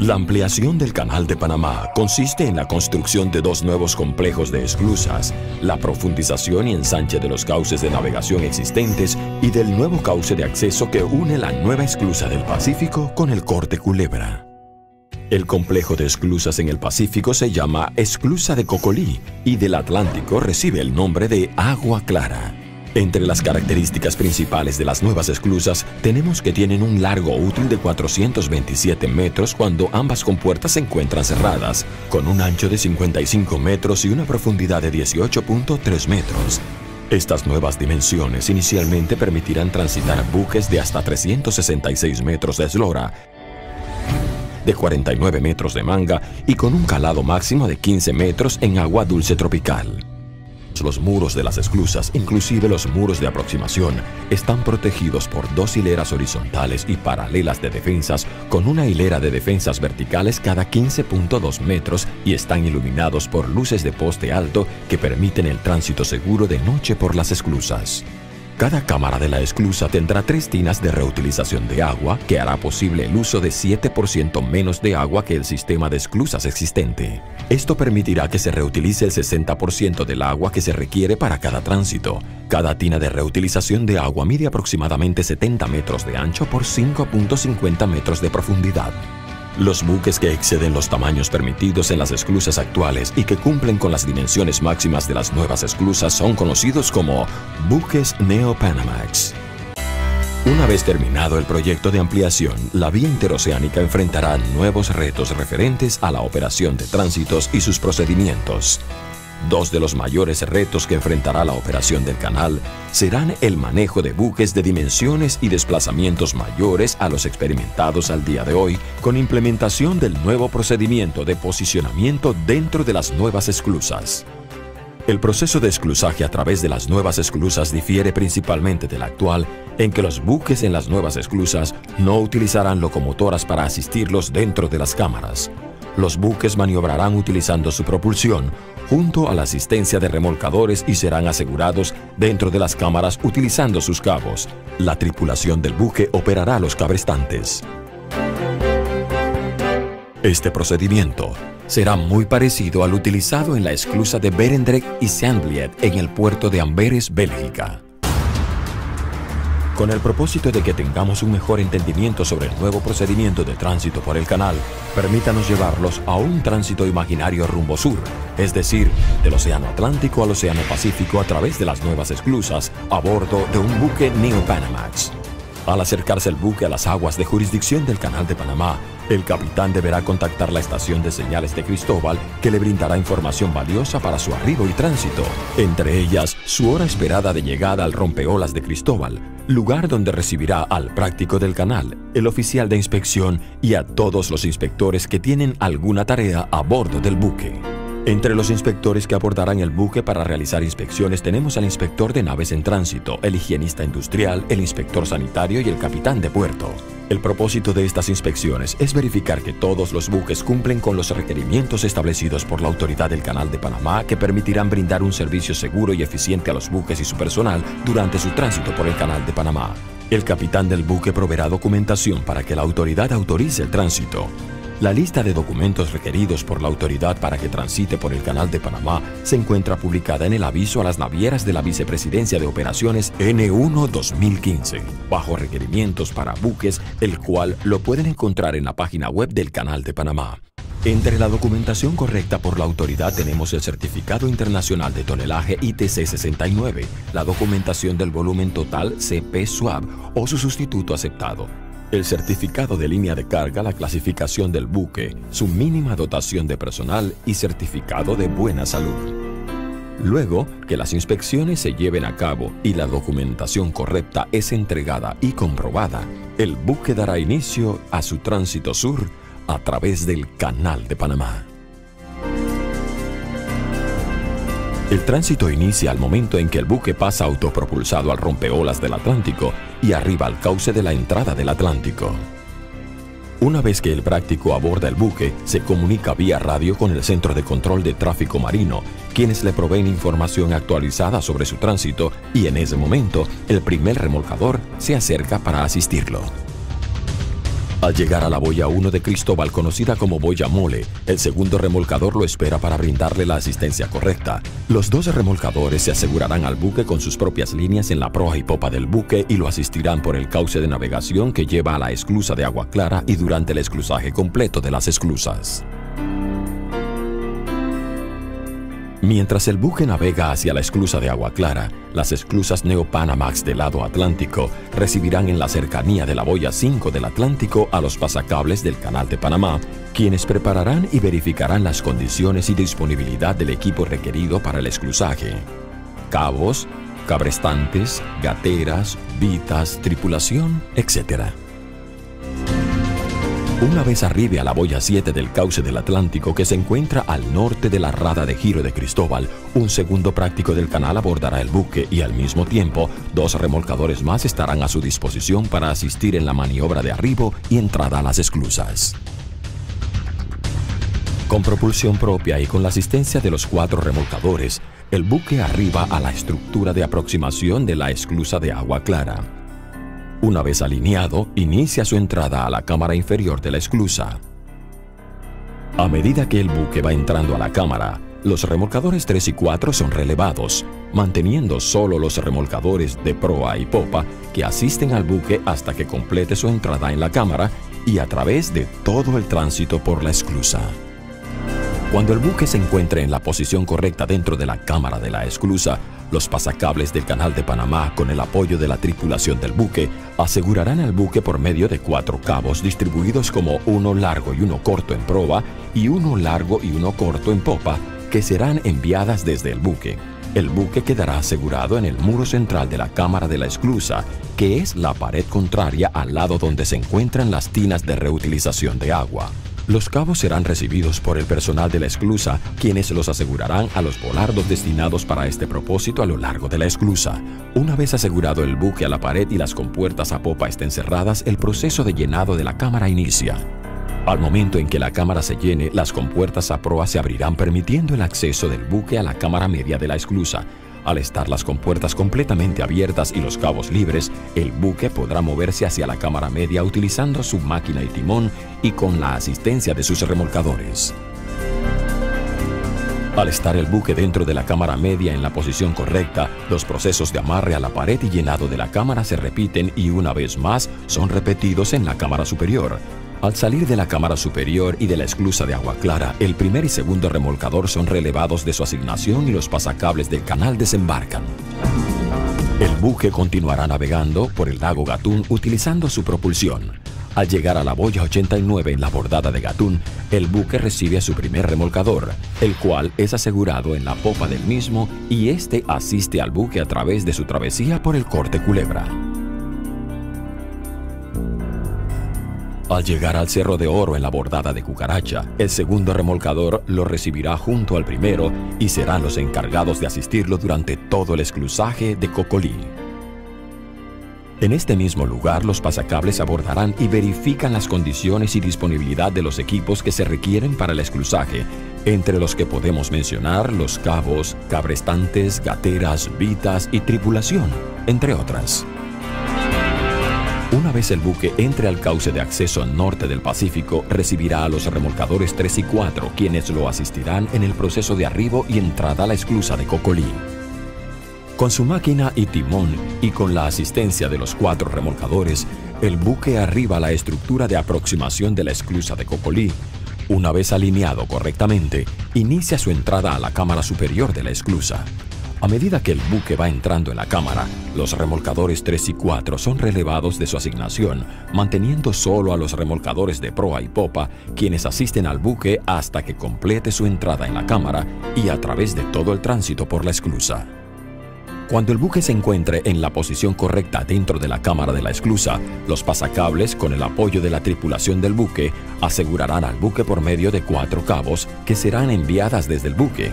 La ampliación del Canal de Panamá consiste en la construcción de dos nuevos complejos de esclusas, la profundización y ensanche de los cauces de navegación existentes y del nuevo cauce de acceso que une la nueva esclusa del Pacífico con el Corte Culebra. El complejo de esclusas en el Pacífico se llama Esclusa de Cocolí y del Atlántico recibe el nombre de Agua Clara. Entre las características principales de las nuevas esclusas tenemos que tienen un largo útil de 427 metros cuando ambas compuertas se encuentran cerradas, con un ancho de 55 metros y una profundidad de 18.3 metros. Estas nuevas dimensiones inicialmente permitirán transitar buques de hasta 366 metros de eslora, de 49 metros de manga y con un calado máximo de 15 metros en agua dulce tropical. Los muros de las esclusas, inclusive los muros de aproximación, están protegidos por dos hileras horizontales y paralelas de defensas con una hilera de defensas verticales cada 15.2 metros y están iluminados por luces de poste alto que permiten el tránsito seguro de noche por las esclusas. Cada cámara de la esclusa tendrá 3 tinas de reutilización de agua que hará posible el uso de 7% menos de agua que el sistema de esclusas existente. Esto permitirá que se reutilice el 60% del agua que se requiere para cada tránsito. Cada tina de reutilización de agua mide aproximadamente 70 metros de ancho por 5.50 metros de profundidad. Los buques que exceden los tamaños permitidos en las esclusas actuales y que cumplen con las dimensiones máximas de las nuevas esclusas son conocidos como buques Neo-Panamax. Una vez terminado el proyecto de ampliación, la vía interoceánica enfrentará nuevos retos referentes a la operación de tránsitos y sus procedimientos. Dos de los mayores retos que enfrentará la operación del canal serán el manejo de buques de dimensiones y desplazamientos mayores a los experimentados al día de hoy, con implementación del nuevo procedimiento de posicionamiento dentro de las nuevas esclusas. El proceso de esclusaje a través de las nuevas esclusas difiere principalmente del actual, en que los buques en las nuevas esclusas no utilizarán locomotoras para asistirlos dentro de las cámaras. Los buques maniobrarán utilizando su propulsión junto a la asistencia de remolcadores y serán asegurados dentro de las cámaras utilizando sus cabos. La tripulación del buque operará los cabrestantes. Este procedimiento será muy parecido al utilizado en la esclusa de Berendrecht y Sandvliet en el puerto de Amberes, Bélgica. Con el propósito de que tengamos un mejor entendimiento sobre el nuevo procedimiento de tránsito por el canal, permítanos llevarlos a un tránsito imaginario rumbo sur, es decir, del Océano Atlántico al Océano Pacífico a través de las nuevas esclusas a bordo de un buque Neo-Panamax. Al acercarse el buque a las aguas de jurisdicción del Canal de Panamá, el capitán deberá contactar la estación de señales de Cristóbal, que le brindará información valiosa para su arribo y tránsito, entre ellas su hora esperada de llegada al rompeolas de Cristóbal, lugar donde recibirá al práctico del canal, el oficial de inspección y a todos los inspectores que tienen alguna tarea a bordo del buque. Entre los inspectores que abordarán el buque para realizar inspecciones tenemos al inspector de naves en tránsito, el higienista industrial, el inspector sanitario y el capitán de puerto. El propósito de estas inspecciones es verificar que todos los buques cumplen con los requerimientos establecidos por la Autoridad del Canal de Panamá que permitirán brindar un servicio seguro y eficiente a los buques y su personal durante su tránsito por el Canal de Panamá. El capitán del buque proveerá documentación para que la autoridad autorice el tránsito. La lista de documentos requeridos por la autoridad para que transite por el Canal de Panamá se encuentra publicada en el aviso a las navieras de la Vicepresidencia de Operaciones N1-2015, bajo requerimientos para buques, el cual lo pueden encontrar en la página web del Canal de Panamá. Entre la documentación correcta por la autoridad tenemos el Certificado Internacional de Tonelaje ITC 69, la documentación del volumen total CP-SWAB o su sustituto aceptado, el certificado de línea de carga, la clasificación del buque, su mínima dotación de personal y certificado de buena salud. Luego que las inspecciones se lleven a cabo y la documentación correcta es entregada y comprobada, el buque dará inicio a su tránsito sur a través del Canal de Panamá. El tránsito inicia al momento en que el buque pasa autopropulsado al rompeolas del Atlántico y arriba al cauce de la entrada del Atlántico. Una vez que el práctico aborda el buque, se comunica vía radio con el Centro de Control de Tráfico Marino, quienes le proveen información actualizada sobre su tránsito y en ese momento el primer remolcador se acerca para asistirlo. Al llegar a la boya 1 de Cristóbal, conocida como boya mole, el segundo remolcador lo espera para brindarle la asistencia correcta. Los dos remolcadores se asegurarán al buque con sus propias líneas en la proa y popa del buque y lo asistirán por el cauce de navegación que lleva a la esclusa de Agua Clara y durante el esclusaje completo de las esclusas. Mientras el buque navega hacia la esclusa de Agua Clara, las esclusas Neo-Panamax del lado Atlántico recibirán en la cercanía de la boya 5 del Atlántico a los pasacables del Canal de Panamá, quienes prepararán y verificarán las condiciones y disponibilidad del equipo requerido para el esclusaje. Cabos, cabrestantes, gateras, vitas, tripulación, etc. Una vez arribe a la boya 7 del cauce del Atlántico, que se encuentra al norte de la rada de giro de Cristóbal, un segundo práctico del canal abordará el buque y al mismo tiempo, dos remolcadores más estarán a su disposición para asistir en la maniobra de arribo y entrada a las esclusas. Con propulsión propia y con la asistencia de los 4 remolcadores, el buque arriba a la estructura de aproximación de la esclusa de Agua Clara. Una vez alineado, inicia su entrada a la cámara inferior de la esclusa. A medida que el buque va entrando a la cámara, los remolcadores 3 y 4 son relevados, manteniendo solo los remolcadores de proa y popa que asisten al buque hasta que complete su entrada en la cámara y a través de todo el tránsito por la esclusa. Cuando el buque se encuentre en la posición correcta dentro de la cámara de la esclusa, los pasacables del Canal de Panamá, con el apoyo de la tripulación del buque, asegurarán al buque por medio de 4 cabos distribuidos como uno largo y uno corto en proa y uno largo y uno corto en popa, que serán enviadas desde el buque. El buque quedará asegurado en el muro central de la cámara de la esclusa, que es la pared contraria al lado donde se encuentran las tinas de reutilización de agua. Los cabos serán recibidos por el personal de la esclusa, quienes los asegurarán a los volardos destinados para este propósito a lo largo de la esclusa. Una vez asegurado el buque a la pared y las compuertas a popa estén cerradas, el proceso de llenado de la cámara inicia. Al momento en que la cámara se llene, las compuertas a proa se abrirán permitiendo el acceso del buque a la cámara media de la esclusa. Al estar las compuertas completamente abiertas y los cabos libres, el buque podrá moverse hacia la cámara media utilizando su máquina y timón y con la asistencia de sus remolcadores. Al estar el buque dentro de la cámara media en la posición correcta, los procesos de amarre a la pared y llenado de la cámara se repiten y una vez más son repetidos en la cámara superior. Al salir de la cámara superior y de la esclusa de Agua Clara, el primer y segundo remolcador son relevados de su asignación y los pasacables del canal desembarcan. El buque continuará navegando por el lago Gatún utilizando su propulsión. Al llegar a la boya 89 en la bordada de Gatún, el buque recibe a su primer remolcador, el cual es asegurado en la popa del mismo y este asiste al buque a través de su travesía por el corte Culebra. Al llegar al Cerro de Oro en la bordada de Cucaracha, el segundo remolcador lo recibirá junto al primero y serán los encargados de asistirlo durante todo el esclusaje de Cocolí. En este mismo lugar, los pasacables abordarán y verifican las condiciones y disponibilidad de los equipos que se requieren para el esclusaje, entre los que podemos mencionar los cabos, cabrestantes, gateras, vitas y tripulación, entre otras. Una vez el buque entre al cauce de acceso norte del Pacífico, recibirá a los remolcadores 3 y 4, quienes lo asistirán en el proceso de arribo y entrada a la esclusa de Cocolí. Con su máquina y timón y con la asistencia de los 4 remolcadores, el buque arriba a la estructura de aproximación de la esclusa de Cocolí. Una vez alineado correctamente, inicia su entrada a la cámara superior de la esclusa. A medida que el buque va entrando en la cámara, los remolcadores 3 y 4 son relevados de su asignación, manteniendo solo a los remolcadores de proa y popa, quienes asisten al buque hasta que complete su entrada en la cámara y a través de todo el tránsito por la esclusa. Cuando el buque se encuentre en la posición correcta dentro de la cámara de la esclusa, los pasacables, con el apoyo de la tripulación del buque, asegurarán al buque por medio de 4 cabos que serán enviadas desde el buque.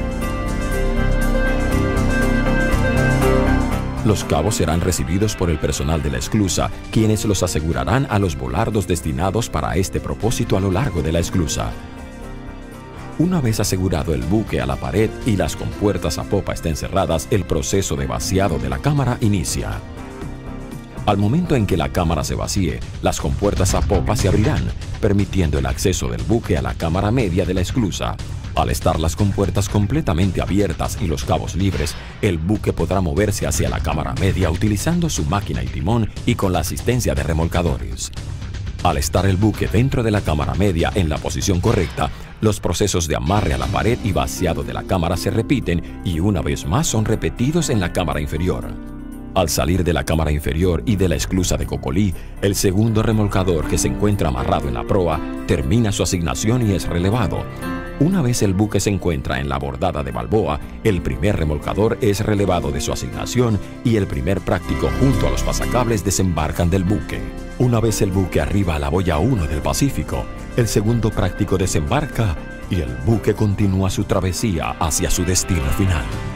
Los cabos serán recibidos por el personal de la esclusa, quienes los asegurarán a los volardos destinados para este propósito a lo largo de la esclusa. Una vez asegurado el buque a la pared y las compuertas a popa estén cerradas, el proceso de vaciado de la cámara inicia. Al momento en que la cámara se vacíe, las compuertas a popa se abrirán, permitiendo el acceso del buque a la cámara media de la esclusa. Al estar las compuertas completamente abiertas y los cabos libres, el buque podrá moverse hacia la cámara media utilizando su máquina y timón y con la asistencia de remolcadores. Al estar el buque dentro de la cámara media en la posición correcta, los procesos de amarre a la pared y vaciado de la cámara se repiten y una vez más son repetidos en la cámara inferior. Al salir de la cámara inferior y de la esclusa de Cocolí, el segundo remolcador que se encuentra amarrado en la proa termina su asignación y es relevado. Una vez el buque se encuentra en la bordada de Balboa, el primer remolcador es relevado de su asignación y el primer práctico junto a los pasacables desembarcan del buque. Una vez el buque arriba a la boya 1 del Pacífico, el segundo práctico desembarca y el buque continúa su travesía hacia su destino final.